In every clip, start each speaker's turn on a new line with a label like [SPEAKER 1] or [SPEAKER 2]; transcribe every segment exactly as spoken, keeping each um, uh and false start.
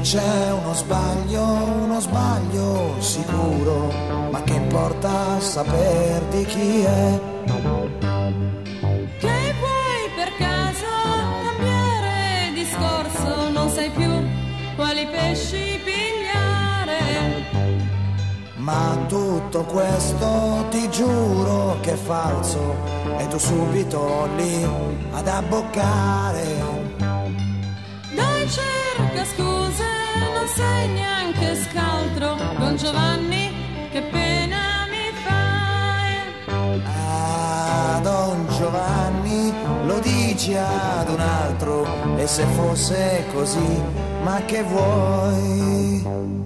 [SPEAKER 1] c'è uno sbaglio, uno sbaglio sicuro, ma che importa saper di chi è?
[SPEAKER 2] Che vuoi per caso cambiare discorso? Non sai più quali pesci pigliare.
[SPEAKER 1] Ma tutto questo ti giuro che è falso, e tu subito lì ad abboccare.
[SPEAKER 2] Dai, cerca scuse, non sei neanche scaltro. Don Giovanni, che pena mi fai.
[SPEAKER 1] Ah, Don Giovanni, lo dici ad un altro, e se fosse così, ma che vuoi?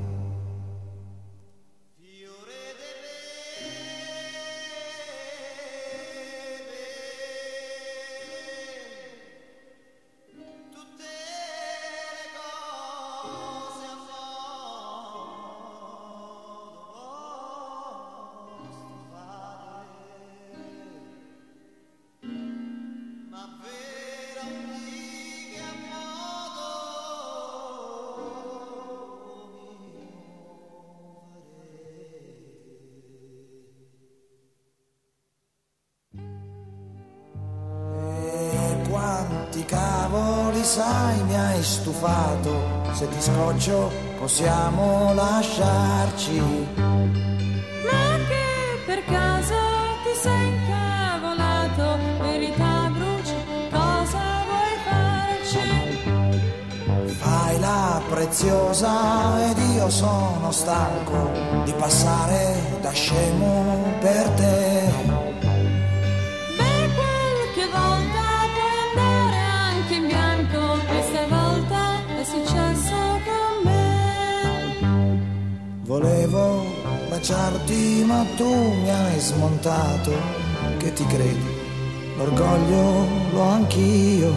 [SPEAKER 1] Quanti cavoli sai mi hai stufato, se ti scoccio possiamo lasciarci.
[SPEAKER 2] Ma che per caso ti sei incavolato? Verità brucia, cosa vuoi farci?
[SPEAKER 1] Fai la preziosa ed io sono stanco di passare da scemo per te. Volevo baciarti ma tu mi hai smontato, che ti credi? L'orgoglio l'ho anch'io.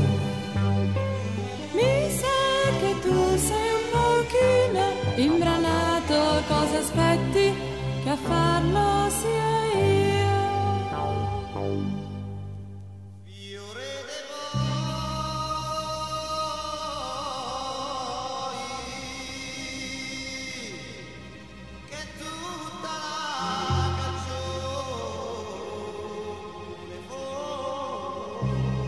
[SPEAKER 2] Mi sa che tu sei un pochino imbranato, cosa aspetti che a farlo sia io?
[SPEAKER 1] Oh